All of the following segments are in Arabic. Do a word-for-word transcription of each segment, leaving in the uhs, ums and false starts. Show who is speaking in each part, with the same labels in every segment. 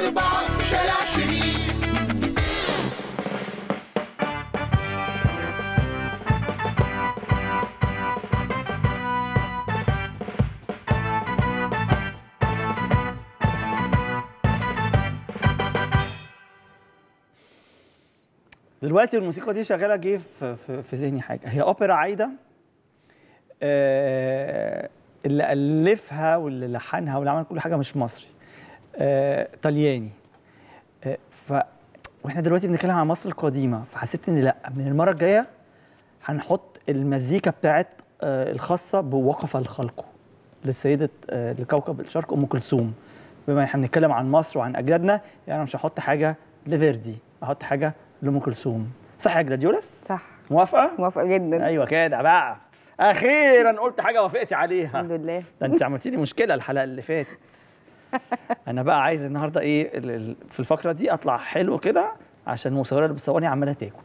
Speaker 1: أربعة شارع شريف.
Speaker 2: دلوقتي الموسيقى دي شغاله، جه في في, في ذهني حاجه، هي اوبرا عايده آه اللي الفها واللي لحنها واللي عمل كل حاجه مش مصري، آه طلياني. آه ف واحنا دلوقتي بنتكلم عن مصر القديمه، فحسيت ان لا، من المره الجايه هنحط المزيكا بتاعت آه الخاصه بوقف الخلق للسيده آه لكوكب الشرق ام كلثوم. بما ان احنا بنتكلم عن مصر وعن اجدادنا، يعني انا مش هحط حاجه لفيردي، هحط حاجه لأم كلثوم. صح يا جلاديولس؟
Speaker 3: صح.
Speaker 2: موافقة؟
Speaker 3: موافقة جدا.
Speaker 2: ايوه كده بقى. أخيرا قلت حاجة وافقتي عليها.
Speaker 3: الحمد لله.
Speaker 2: ده أنت عملتي لي مشكلة الحلقة اللي فاتت. أنا بقى عايز النهارده إيه في الفقرة دي أطلع حلو كده، عشان المصورة اللي بتصورني عمالة تاكل.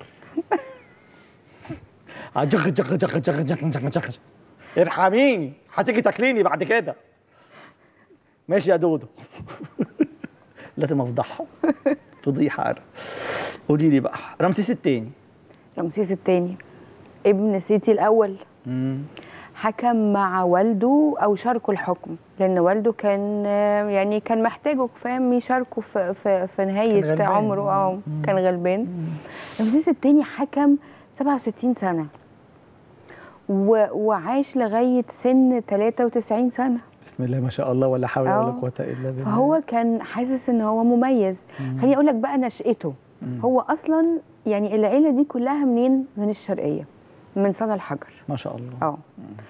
Speaker 2: جغ جغ جغ جغ جغ جغ جغ. ارحميني، هتيجي تاكليني بعد كده. ماشي يا دودو. لازم أفضحها. فضيحة أنا. قولي لي بقى، رمسيس الثاني.
Speaker 3: رمسيس الثاني ابن سيتي الأول.
Speaker 2: امم
Speaker 3: حكم مع والده أو شاركوا الحكم، لأن والده كان يعني كان محتاجه، فاهم، يشاركوا في في, في نهاية عمره. اه كان غلبان. رمسيس الثاني حكم سبعة وستين سنة و... وعاش لغاية سن ثلاثة وتسعين سنة.
Speaker 2: بسم الله ما شاء الله، ولا حول ولا قوة إلا بالله.
Speaker 3: فهو كان حاسس إن هو مميز. خليني أقول لك بقى نشأته. مم. هو أصلا يعني العيلة دي كلها منين؟ من الشرقية، من صنع الحجر.
Speaker 2: ما شاء الله.
Speaker 3: اه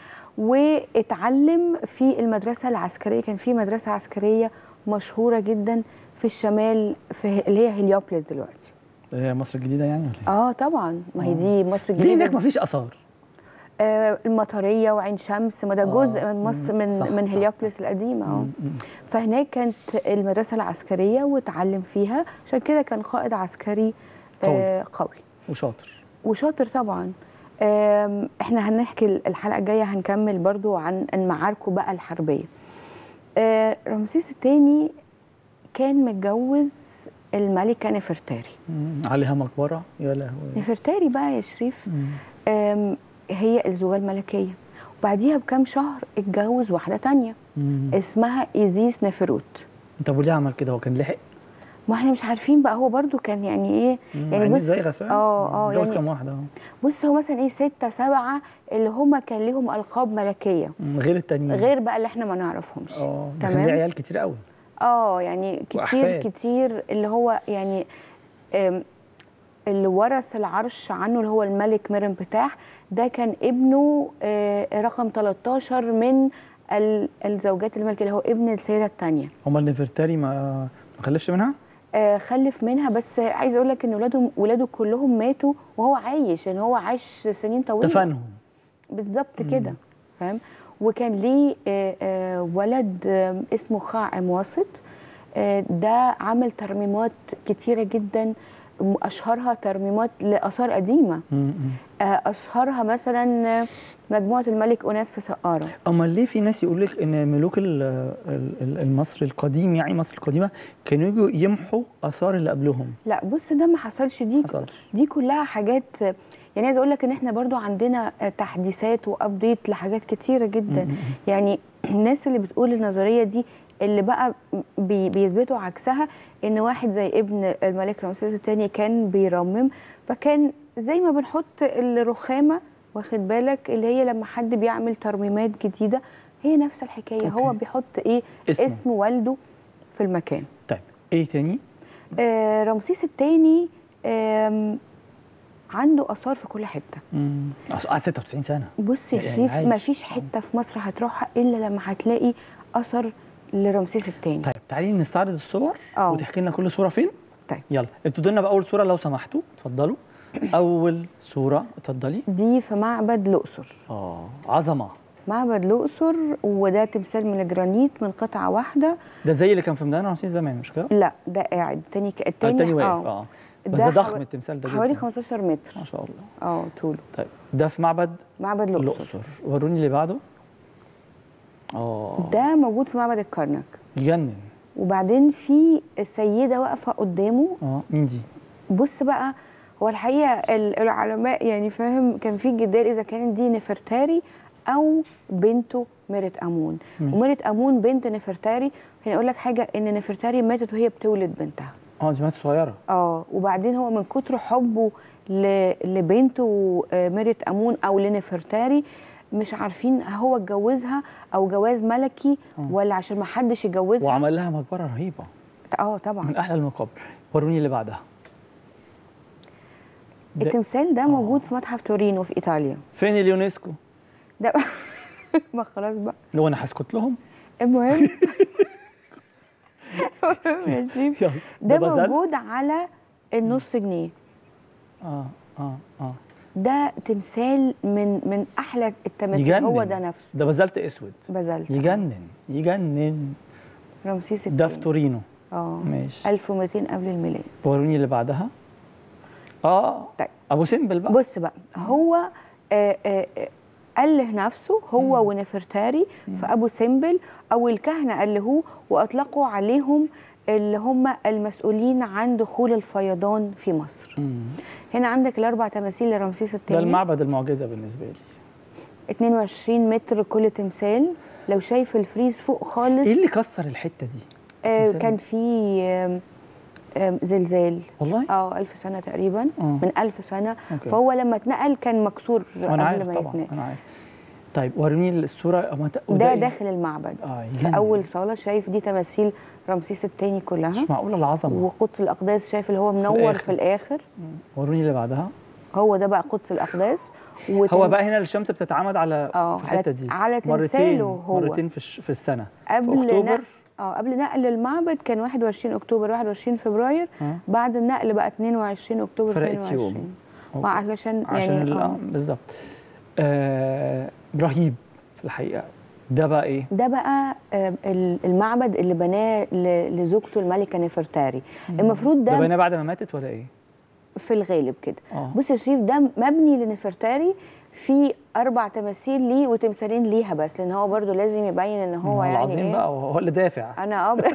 Speaker 3: واتعلم في المدرسة العسكرية. كان في مدرسة عسكرية مشهورة جدا في الشمال، في اللي هي هليوبلس دلوقتي.
Speaker 2: هي مصر الجديدة يعني ولا
Speaker 3: ايه؟ اه طبعا، ما هي دي مصر الجديدة.
Speaker 2: ليه هناك ما فيش آثار؟
Speaker 3: آه المطرية وعين شمس، ما ده جزء من مصر، من صح من هليوبلس القديمة. اه فهناك كانت المدرسة العسكرية واتعلم فيها، عشان كده كان قائد عسكري آه قوي
Speaker 2: وشاطر.
Speaker 3: وشاطر طبعا. احنا هنحكي الحلقه الجايه، هنكمل برضو عن معاركه بقى الحربيه. اه رمسيس الثاني كان متجوز الملكه نفرتاري.
Speaker 2: عليها مقبره يا لهوي.
Speaker 3: نفرتاري بقى يا شريف هي الزوجه الملكيه، وبعديها بكام شهر اتجوز واحده تانية مم. اسمها ايزيس نفروت.
Speaker 2: طب وليه عمل كده؟ هو كان لحق؟
Speaker 3: ما احنا مش عارفين بقى، هو برضو كان يعني ايه يعني
Speaker 2: بص زي غسان.
Speaker 3: اه اه
Speaker 2: يعني كام واحده اهو.
Speaker 3: بص هو مثلا ايه ستة سبعة اللي هم كان ليهم القاب ملكيه
Speaker 2: غير التانيين،
Speaker 3: غير بقى اللي احنا ما نعرفهمش.
Speaker 2: اه ده كان ليه عيال كتير قوي.
Speaker 3: اه يعني كتير وأحفاد. كتير اللي هو يعني اللي ورث العرش عنه اللي هو الملك مرنبتاح، ده كان ابنه رقم تلتاشر من الزوجات الملك، اللي هو ابن السيده الثانيه.
Speaker 2: امال نفرتاري ما ما خلفش منها؟
Speaker 3: آه خلف منها، بس عايز اقول لك ان ولاده ولاده كلهم ماتوا وهو عايش، ان هو عايش سنين طويله.
Speaker 2: دفنهم
Speaker 3: بالظبط كده، فاهم. وكان ليه آه آه ولد آه اسمه خاعم واسط. آه ده عمل ترميمات كتيره جدا، اشهرها ترميمات لاثار قديمه. آه اشهرها مثلا مجموعه الملك اوناس في سقاره.
Speaker 2: امال ليه في ناس يقول لك ان ملوك المصري القديم، يعني مصر القديمه، كانوا يجوا يمحوا اثار اللي قبلهم؟
Speaker 3: لا بص، ده ما حصلش. دي
Speaker 2: حصلش.
Speaker 3: دي كلها حاجات، يعني عايزه اقول لك ان احنا برضو عندنا تحديثات وابديت لحاجات كتيره جدا. م -م. يعني الناس اللي بتقول النظريه دي اللي بقى بي بيثبتوا عكسها، ان واحد زي ابن الملك رمسيس الثاني كان بيرمم، فكان زي ما بنحط الرخامه، واخد بالك، اللي هي لما حد بيعمل ترميمات جديده، هي نفس الحكايه. أوكي. هو بيحط ايه اسم, اسم والده في المكان.
Speaker 2: طيب ايه تاني؟
Speaker 3: آه رمسيس الثاني آه عنده اثار في كل حته.
Speaker 2: امم قعد ستة وتسعين سنه.
Speaker 3: بص يا شريف، يعني ما فيش حته في مصر هتروحها الا لما هتلاقي اثر لرمسيس الثاني.
Speaker 2: طيب تعالي نستعرض الصور أوه. وتحكي لنا كل صوره فين.
Speaker 3: طيب
Speaker 2: يلا ابتدوا لنا باول صوره لو سمحتوا، اتفضلوا. اول صوره اتفضلي.
Speaker 3: دي في معبد الاقصر.
Speaker 2: اه عظمه.
Speaker 3: معبد الاقصر، وده تمثال من الجرانيت من قطعه واحده.
Speaker 2: ده زي اللي كان في ميدان رمسيس زمان مش كده؟
Speaker 3: لا ده قاعد، الثاني ك...
Speaker 2: الثاني الثاني واقف. اه بس ده ضخم التمثال ده،
Speaker 3: حوالي خمستاشر متر
Speaker 2: ما شاء الله.
Speaker 3: اه طوله.
Speaker 2: طيب ده في معبد
Speaker 3: معبد الاقصر.
Speaker 2: الاقصر. وروني اللي بعده. اه
Speaker 3: ده موجود في معبد الكرنك.
Speaker 2: يجنن.
Speaker 3: وبعدين في سيده واقفه قدامه.
Speaker 2: اه مين دي؟
Speaker 3: بص بقى، هو الحقيقه ال- العلماء يعني فاهم كان في جدال اذا كانت دي نفرتاري او بنته ميرت امون.
Speaker 2: مم.
Speaker 3: وميرت امون بنت نفرتاري. خليني اقول لك حاجه، ان نفرتاري ماتت وهي بتولد بنتها.
Speaker 2: اه دي ماتت صغيره.
Speaker 3: اه وبعدين هو من كتر حبه ل- لبنته آه، ميرت امون او لنفرتاري، مش عارفين هو اتجوزها او جواز ملكي
Speaker 2: آه.
Speaker 3: ولا عشان ما حدش يجوزها.
Speaker 2: وعمل لها مقبره رهيبه
Speaker 3: اه طبعا.
Speaker 2: من احلى المقابر. وروني اللي بعدها. ده
Speaker 3: التمثال ده موجود في متحف تورينو في ايطاليا.
Speaker 2: فين اليونسكو؟
Speaker 3: ده ما خلاص بقى.
Speaker 2: لو انا هسكت لهم.
Speaker 3: المهم ماشي.
Speaker 2: يلا.
Speaker 3: ده
Speaker 2: بذلت؟
Speaker 3: موجود على النص جنيه.
Speaker 2: اه اه اه
Speaker 3: ده تمثال من من احلى التماثيل.
Speaker 2: يجنن.
Speaker 3: هو ده نفسه
Speaker 2: ده بازلت اسود.
Speaker 3: بازلت.
Speaker 2: يجنن يجنن.
Speaker 3: رمسيس
Speaker 2: ده
Speaker 3: الثاني.
Speaker 2: في تورينو.
Speaker 3: اه
Speaker 2: ماشي.
Speaker 3: ألف ومئتين قبل الميلاد.
Speaker 2: وروني اللي بعدها. اه
Speaker 3: طيب.
Speaker 2: ابو سمبل بقى.
Speaker 3: بص بقى، هو آه آه آه أله نفسه هو
Speaker 2: مم.
Speaker 3: ونفرتاري في أبو سمبل، أو الكهنة ألهوه وأطلقوا عليهم اللي هم المسؤولين عن دخول الفيضان في مصر.
Speaker 2: مم.
Speaker 3: هنا عندك الأربع تماثيل لرمسيس
Speaker 2: ده
Speaker 3: الثاني.
Speaker 2: المعبد المعجزه بالنسبه لي.
Speaker 3: اتنين وعشرين متر كل تمثال. لو شايف الفريز فوق خالص.
Speaker 2: ايه اللي كسر الحته دي؟
Speaker 3: آه
Speaker 2: التمثال؟
Speaker 3: كان في آه آه زلزال.
Speaker 2: والله؟
Speaker 3: اه ألف سنة تقريبا.
Speaker 2: آه.
Speaker 3: من ألف سنة.
Speaker 2: أوكي.
Speaker 3: فهو لما اتنقل كان مكسور
Speaker 2: انا
Speaker 3: قبل
Speaker 2: عارف
Speaker 3: ما
Speaker 2: طبعا
Speaker 3: يتنقل.
Speaker 2: انا عارف. طيب وريني الصوره. أما ت-
Speaker 3: ده
Speaker 2: إيه؟
Speaker 3: داخل المعبد.
Speaker 2: اه
Speaker 3: في
Speaker 2: يجنن.
Speaker 3: اول صاله شايف دي تماثيل رمسيس الثاني كلها.
Speaker 2: مش معقوله العظمه.
Speaker 3: وقدس الاقداس شايف اللي هو منور
Speaker 2: الآخر.
Speaker 3: في الاخر.
Speaker 2: مم. وروني اللي بعدها.
Speaker 3: هو ده بقى قدس الاقداس. وتم...
Speaker 2: هو بقى هنا الشمس بتتعامد على
Speaker 3: اه
Speaker 2: في الحته دي
Speaker 3: على
Speaker 2: مرتين
Speaker 3: تمثاله هو.
Speaker 2: مرتين في الش... في السنه.
Speaker 3: قبل
Speaker 2: في اكتوبر.
Speaker 3: نقل اه قبل نقل المعبد كان واحد وعشرين اكتوبر واحد وعشرين فبراير.
Speaker 2: آه.
Speaker 3: بعد النقل بقى اتنين وعشرين اكتوبر
Speaker 2: فرقت
Speaker 3: اتنين وعشرين.
Speaker 2: يوم.
Speaker 3: وعلشان
Speaker 2: عشان
Speaker 3: يعني
Speaker 2: ال-
Speaker 3: آه.
Speaker 2: بالظبط. آه رهيب في الحقيقه. ده بقى ايه؟
Speaker 3: ده بقى آه، ال- المعبد اللي بناه ل- لزوجته الملكه نفرتاري. المفروض
Speaker 2: ده
Speaker 3: ده
Speaker 2: بقينا بعد ما ماتت ولا ايه؟
Speaker 3: في الغالب كده.
Speaker 2: اه
Speaker 3: بص يا شريف، ده مبني لنفرتاري، في اربع تماثيل ليه وتمثالين ليها بس، لان هو برضو لازم يبين ان هو يعني
Speaker 2: العظيم
Speaker 3: ايه.
Speaker 2: بقى وهو اللي دافع.
Speaker 3: انا اب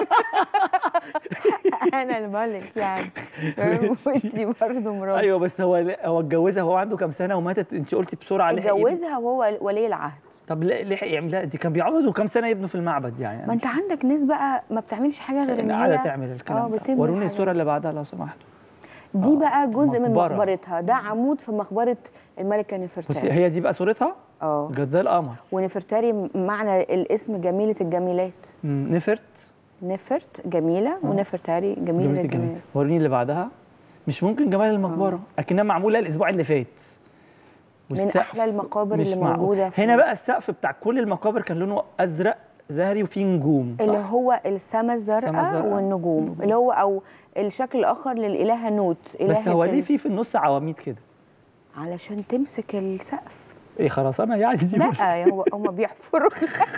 Speaker 3: انا الملك يعني. وانتي برضه مراته.
Speaker 2: ايوه بس هو هو اتجوزها وهو عنده كام سنه وماتت؟ انت قلتي بسرعه لحق يبني.
Speaker 3: اتجوزها وهو ولي العهد.
Speaker 2: طب لا- لحق يعملها دي؟ كان بيقعدوا كام سنه يبنوا في المعبد يعني؟
Speaker 3: ما انت عندك ناس بقى ما بتعملش حاجه غير ان
Speaker 2: قاعده
Speaker 3: هي
Speaker 2: تعمل
Speaker 3: اه
Speaker 2: الكلام ده.
Speaker 3: بتبني
Speaker 2: وروني
Speaker 3: حاجات.
Speaker 2: الصوره اللي بعدها لو سمحتوا.
Speaker 3: دي
Speaker 2: آه،
Speaker 3: بقى جزء من
Speaker 2: مقبرة.
Speaker 3: مقبرتها. ده عمود في مقبره الملكه
Speaker 2: بصي
Speaker 3: نفرتاري.
Speaker 2: هي دي بقى صورتها.
Speaker 3: اه
Speaker 2: كانت زي القمر.
Speaker 3: ونفرتاري معنى الاسم جميله الجميلات.
Speaker 2: مم، نفرت.
Speaker 3: نفرت جميله ونفرتاري جميله
Speaker 2: جميلة الجميل.
Speaker 3: الجميلات.
Speaker 2: وريني اللي بعدها. مش ممكن جمال المقبره اكنها معموله الاسبوع اللي فات.
Speaker 3: من
Speaker 2: والسقف
Speaker 3: احلى المقابر
Speaker 2: مش
Speaker 3: اللي
Speaker 2: معقول.
Speaker 3: موجوده في
Speaker 2: هنا
Speaker 3: مصر.
Speaker 2: بقى السقف بتاع كل المقابر كان لونه ازرق زهري وفيه نجوم.
Speaker 3: اللي
Speaker 2: صح؟
Speaker 3: هو السما
Speaker 2: السما
Speaker 3: الزرقاء
Speaker 2: الزرقاء.
Speaker 3: والنجوم، اللي هو او الشكل الاخر للالهه نوت.
Speaker 2: بس هو
Speaker 3: إلهة
Speaker 2: ليه
Speaker 3: ال-
Speaker 2: في في النص عواميد كده؟
Speaker 3: علشان تمسك السقف.
Speaker 2: ايه خرسانه يعني دي؟ مش-
Speaker 3: لا هو هم بيحفروا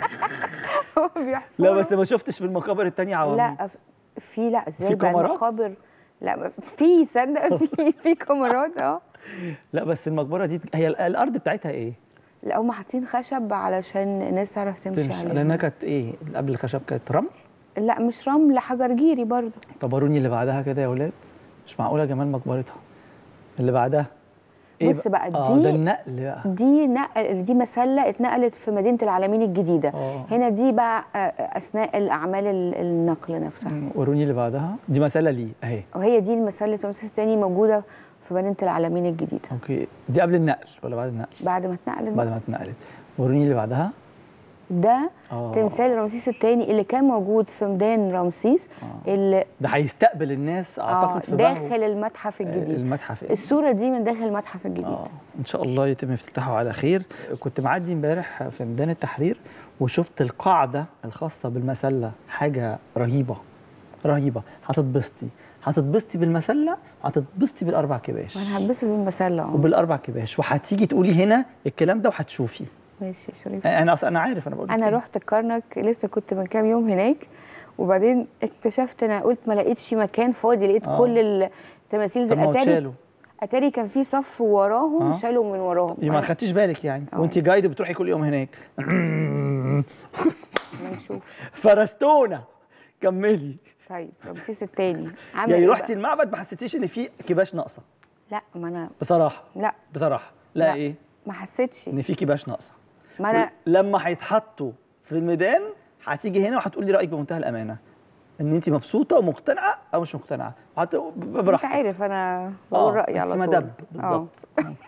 Speaker 3: هم بيحفروا.
Speaker 2: لا بس ما شفتش في المقابر التانية عواميد.
Speaker 3: لا في لا ازاي
Speaker 2: في
Speaker 3: بقى
Speaker 2: كاميرات؟
Speaker 3: المقابر. لا في صدق في في كاميرات اه.
Speaker 2: لا بس المقبره دي هي ال- الارض بتاعتها ايه؟
Speaker 3: لا هم حاطين خشب علشان الناس تعرف تمشي
Speaker 2: تمشي
Speaker 3: عليه.
Speaker 2: لانها كانت ايه؟ قبل الخشب كانت رمل.
Speaker 3: لا مش رمل، حجر جيري برضه.
Speaker 2: طب وروني اللي بعدها كده يا ولاد. مش معقوله جمال مقبرتها. اللي بعدها
Speaker 3: بص بقى
Speaker 2: اه
Speaker 3: دي-
Speaker 2: ده النقل بقى.
Speaker 3: دي نقل دي مسله اتنقلت في مدينه العلمين الجديده.
Speaker 2: اه
Speaker 3: هنا دي بقى آه، اثناء الاعمال ال- النقل نفسها.
Speaker 2: مم، وروني اللي بعدها. دي مساله ليه اهي.
Speaker 3: وهي دي المسله رمسيس الثاني موجوده في مدينه العلمين الجديده
Speaker 2: اوكي دي قبل النقل ولا بعد النقل؟
Speaker 3: بعد ما اتنقلت
Speaker 2: بعد
Speaker 3: بقى.
Speaker 2: ما اتنقلت. وروني اللي بعدها.
Speaker 3: ده
Speaker 2: اه
Speaker 3: تمثال رمسيس الثاني اللي كان موجود في ميدان رمسيس
Speaker 2: آه.
Speaker 3: اللي
Speaker 2: ده هيستقبل الناس
Speaker 3: آه
Speaker 2: اعتقد في بهو.
Speaker 3: داخل المتحف الجديد.
Speaker 2: المتحف إيه؟
Speaker 3: الصوره دي من داخل المتحف الجديد.
Speaker 2: اه ان شاء الله يتم افتتاحه على خير. كنت معدي امبارح في ميدان التحرير وشفت القاعده الخاصه بالمسله، حاجه رهيبه رهيبه. هتتبسطي هتتبسطي بالمسله، هتتبسطي بالاربع كباش
Speaker 3: وانا هلبسها بالمسله اه.
Speaker 2: وبالاربع كباش، وهتيجي تقولي هنا الكلام ده وهتشوفي.
Speaker 3: ماشي يا شريف.
Speaker 2: انا اصلا انا عارف انا بقول
Speaker 3: انا رحت الكرنك لسه كنت من كام يوم هناك، وبعدين اكتشفت انا قلت ما لقيتش مكان فاضي، لقيت
Speaker 2: آه.
Speaker 3: كل التماثيل زي
Speaker 2: طب ما هو
Speaker 3: اتاري
Speaker 2: اتشالوا.
Speaker 3: اتاري كان في صف وراهم
Speaker 2: آه.
Speaker 3: شالوا من وراهم.
Speaker 2: يبقى ما خدتيش بالك يعني
Speaker 3: آه.
Speaker 2: وانت جايده بتروحي كل يوم هناك.
Speaker 3: ما نشوف.
Speaker 2: فرستونا كملي.
Speaker 3: طيب رمسيس الثاني عمل
Speaker 2: يعني
Speaker 3: إيه
Speaker 2: رحتي
Speaker 3: بقى؟
Speaker 2: المعبد ما حسيتيش ان في كباش ناقصه؟
Speaker 3: لا ما انا
Speaker 2: بصراحه
Speaker 3: لا
Speaker 2: بصراحه لا,
Speaker 3: لا.
Speaker 2: ايه
Speaker 3: ما حسيتش.
Speaker 2: ان في كباش ناقصه.
Speaker 3: ما انا
Speaker 2: لما هيتحطوا في الميدان هتيجي هنا وهتقولي رايك بمنتهى الامانه ان انت مبسوطه ومقتنعه او مش مقتنعه. هت...
Speaker 3: انت
Speaker 2: براحتك.
Speaker 3: عارف انا
Speaker 2: اه
Speaker 3: بقول رايي
Speaker 2: انت
Speaker 3: على طول.
Speaker 2: مدب بالظبط.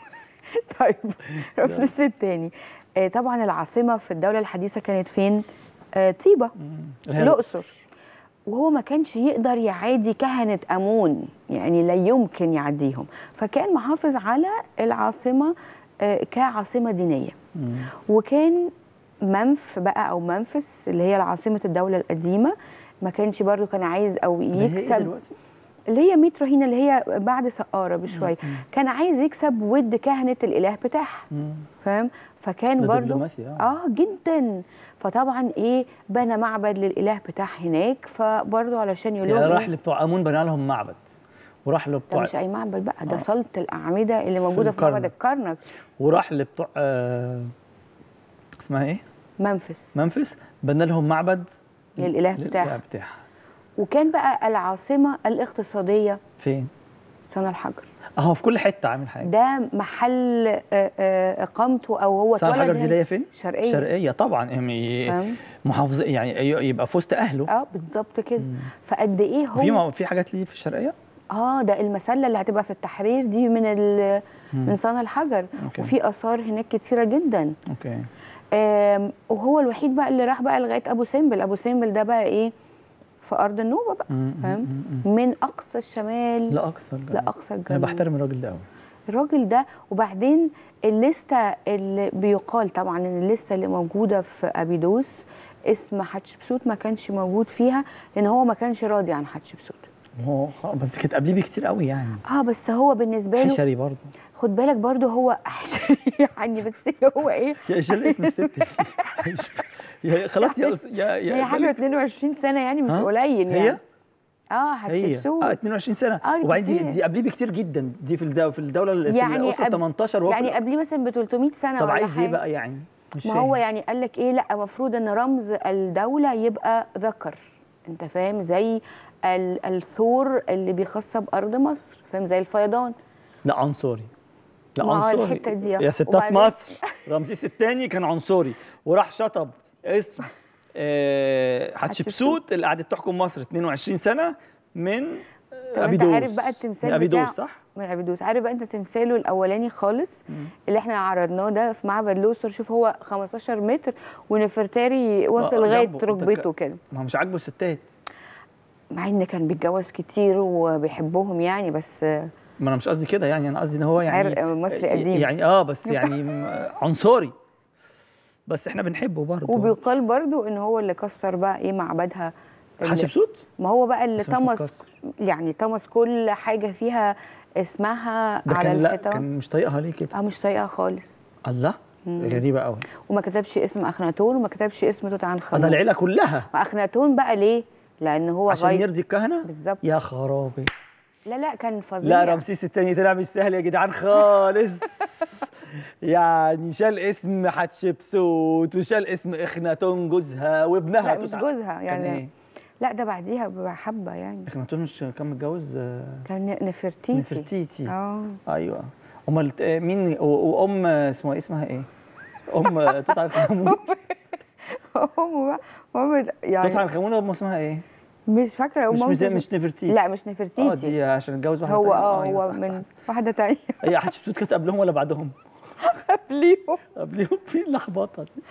Speaker 3: طيب رمسيس الثاني آه طبعا العاصمه في الدوله الحديثه كانت فين؟ آه طيبه، الاقصر. وهو ما كانش يقدر يعادي كهنه امون، يعني لا يمكن يعديهم، فكان محافظ على العاصمه آه كعاصمه دينيه.
Speaker 2: مم.
Speaker 3: وكان منف بقى او منفس اللي هي عاصمه الدوله القديمه، ما كانش برضو كان عايز او يكسب اللي هي ميت رهينه اللي هي بعد سقاره بشويه، كان عايز يكسب ود كهنه الاله بتاعها، فاهم؟ فكان برضو اه جدا. فطبعا ايه بنى معبد للاله بتاع هناك، فبرضو علشان يقول لهم
Speaker 2: راح لبتوع امون بنى لهم معبد، وراح لبتوع
Speaker 3: ده مش اي معبد بقى، ده آه. صاله الاعمده اللي موجوده في, في معبد الكرنك.
Speaker 2: وراح لبتوع آه اسمها ايه؟
Speaker 3: منفس.
Speaker 2: منفس بنى لهم معبد
Speaker 3: للاله بتاعها
Speaker 2: بتاعها.
Speaker 3: وكان بقى العاصمه الاقتصاديه فين؟ صنع الحجر.
Speaker 2: اهو في كل حته عامل حاجه.
Speaker 3: ده محل اقامته او هو
Speaker 2: صنع الحجر دي اللي هي فين؟
Speaker 3: شرقيه.
Speaker 2: شرقيه طبعا، محافظه يعني يبقى في وسط اهله.
Speaker 3: اه بالظبط كده. فقد ايه هو
Speaker 2: في في حاجات ليه في الشرقيه؟
Speaker 3: اه ده المسله اللي هتبقى في التحرير دي من من صنع الحجر. أوكي. وفي اثار هناك كتيره جدا.
Speaker 2: اوكي.
Speaker 3: آم وهو الوحيد بقى اللي راح بقى لغايه ابو سمبل. ابو سمبل ده بقى ايه؟ في ارض النوبه بقى، فاهم؟ من اقصى الشمال
Speaker 2: لاقصى الجنوب.
Speaker 3: لاقصى الجنوب.
Speaker 2: انا بحترم الراجل ده قوي.
Speaker 3: الراجل ده. وبعدين الليسته اللي بيقال طبعا ان الليسته اللي موجوده في ابيدوس اسم حتشبسوت ما كانش موجود فيها، لان هو ما كانش راضي عن حتشبسوت.
Speaker 2: هو بس كانت قبليه بكتير قوي يعني.
Speaker 3: اه بس هو بالنسبه له
Speaker 2: حشري برضه.
Speaker 3: خد بالك برضه هو حشري يعني، بس هو ايه؟
Speaker 2: يا شال اسم الست يا خلاص يا
Speaker 3: يا يا هي حاجه اتنين وعشرين سنه يعني، مش قليل يعني.
Speaker 2: هي
Speaker 3: اه حتشبسوت
Speaker 2: اه اتنين وعشرين سنه. آه وبعدين دي دي قبليه بكتير جدا، دي في الدوله في الدوله
Speaker 3: يعني
Speaker 2: في الاسره تمنتاشر
Speaker 3: يعني قبليه مثلا ب تلتمية سنه.
Speaker 2: طب عايز ايه بقى يعني؟ مش
Speaker 3: ما هو يعني قال لك ايه؟ لا المفروض ان رمز الدوله يبقى ذكر، انت فاهم؟ زي الثور اللي بيخصب ارض مصر، فاهم؟ زي الفيضان.
Speaker 2: لا عنصري. لا
Speaker 3: عنصري الحته دي
Speaker 2: يا ستات مصر. رمسيس الثاني كان عنصري وراح شطب اسم آه حتشبسوت اللي قعدت تحكم مصر اتنين وعشرين سنه من ابيدوس.
Speaker 3: انت عارف بقى التمثال
Speaker 2: من ابيدوس صح؟
Speaker 3: من ابيدوس. عارف بقى انت تمثاله الاولاني خالص مم. اللي احنا عرضناه ده في معبد الاقصر، شوف هو خمستاشر متر ونفرتاري وصل لغايه ركبته كده.
Speaker 2: ما هو مش عاجبه الستات،
Speaker 3: مع ان كان بيتجوز كتير وبيحبهم يعني، بس
Speaker 2: ما انا مش قصدي كده يعني، انا قصدي ان هو يعني
Speaker 3: عرق مصري قديم
Speaker 2: يعني اه بس يعني عنصري، بس احنا بنحبه برضه.
Speaker 3: وبيقال برضه ان هو اللي كسر بقى ايه معبدها
Speaker 2: حتشبسوت.
Speaker 3: ما هو بقى اللي طمس يعني طمس كل حاجه فيها اسمها على الحيطان.
Speaker 2: كان مش طايقها ليه كده؟
Speaker 3: اه مش طايقها خالص.
Speaker 2: الله مم. غريبه قوي.
Speaker 3: وما كتبش اسم اخناتون وما كتبش اسم توت عنخ امون.
Speaker 2: ده العيله كلها.
Speaker 3: اخناتون بقى ليه؟ لان هو
Speaker 2: عشان غايب. يرضي الكهنه
Speaker 3: بالظبط.
Speaker 2: يا خرابي.
Speaker 3: لا لا كان فظيع.
Speaker 2: لا رمسيس الثاني طلع مش سهل يا جدعان خالص. يعني شال اسم حتشبسوت وشال اسم اخناتون جوزها وابنها.
Speaker 3: لا مش جوزها يعني.
Speaker 2: إيه؟
Speaker 3: لا ده بعديها بحبه يعني.
Speaker 2: اخناتون مش كان متجوز؟
Speaker 3: كان نفرتيتي.
Speaker 2: نفرتيتي
Speaker 3: اه
Speaker 2: ايوه. امال مين؟ وام اسمها اسمها ايه؟ ام توت عنخ امون.
Speaker 3: ام ام يعني
Speaker 2: توت عنخ امون. ام اسمها ايه؟
Speaker 3: مش فاكره.
Speaker 2: مش مش, مش نفرتيتي.
Speaker 3: لا مش نفرتيتي.
Speaker 2: اه دي عشان اتجوز واحده
Speaker 3: هو اه هو صح من صح صح. واحده ثانيه.
Speaker 2: هي حتشبسوت كانت قبلهم ولا بعدهم؟
Speaker 3: قبليهم.
Speaker 2: قبليهم. في اللخبطه دي.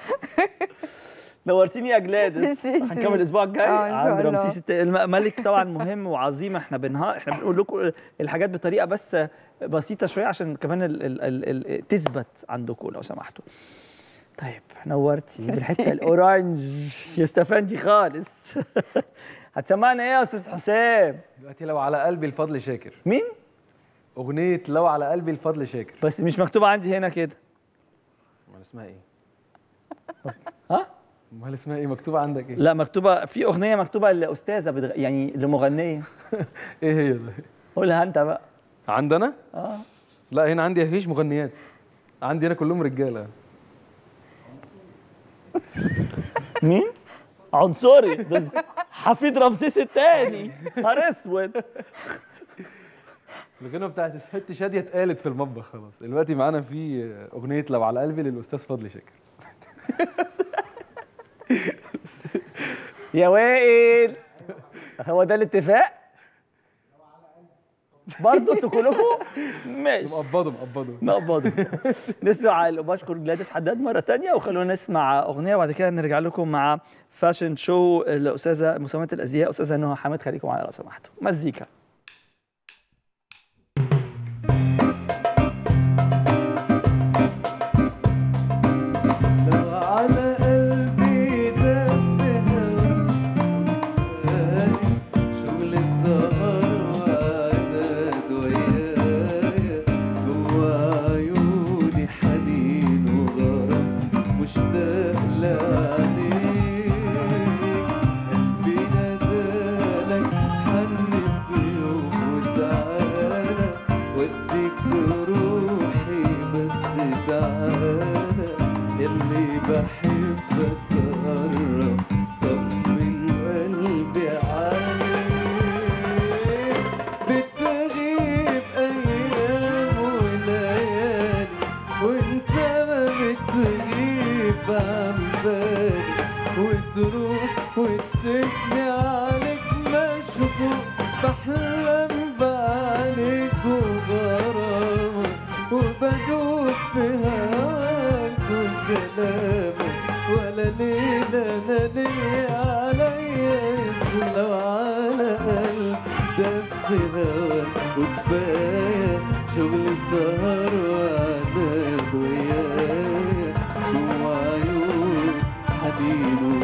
Speaker 2: نورتيني يا جلاديس. هنكمل الاسبوع الجاي عند رمسيس الت... الملك طبعا مهم وعظيم. احنا بنها احنا بنقول لكم الحاجات بطريقه بس بسيطه شويه عشان كمان ال... ال... ال... ال... تثبت عندكم لو سمحتوا. طيب نورتي بالحته الاورانج يا استفندي خالص. هتسمعنا ايه يا استاذ حسام؟
Speaker 4: دلوقتي لو على قلبي الفضل شاكر.
Speaker 2: مين؟
Speaker 4: اغنيه لو على قلبي الفضل شاكر.
Speaker 2: بس مش مكتوبه عندي هنا كده.
Speaker 4: امال اسمها ايه؟
Speaker 2: ها؟
Speaker 4: امال اسمها ايه؟ مكتوبه عندك ايه؟
Speaker 2: لا مكتوبه في اغنيه مكتوبه لاستاذه بدغ... يعني لمغنيه.
Speaker 4: ايه هي ده؟
Speaker 2: قولها انت بقى.
Speaker 4: عندنا؟
Speaker 2: اه
Speaker 4: لا هنا عندي مفيش مغنيات. عندي هنا كلهم رجاله.
Speaker 2: مين؟ عنصري. حفيد رمسيس الثاني. نهار اسود.
Speaker 4: الغنوه بتاعت الست شاديه اتقالت في المطبخ خلاص. دلوقتي معانا في اغنيه لو على قلبي للاستاذ فضل شاكر.
Speaker 2: يا وائل هو ده الاتفاق؟ برضه انتوا كلكم ماشي
Speaker 4: مقبضوا مقبضوا
Speaker 2: نقبضوا. نسمع وبشكر جلاديس حداد مره ثانيه، وخلونا نسمع اغنيه وبعد كده نرجع لكم مع فاشن شو الاستاذه مصممه الازياء استاذه نهى حامد. خليكم معانا لو سمحتوا. مزيكا.
Speaker 5: وتروح وتسيبني عليك مشغول، بحلم بعينيك وغرامك وبدوب في هواك وكلامك، ولا ليلة انا ليا عليا لو على قلب دب هواك وكفاية شغل السهر وعناد وياك جوا عيون حبيبي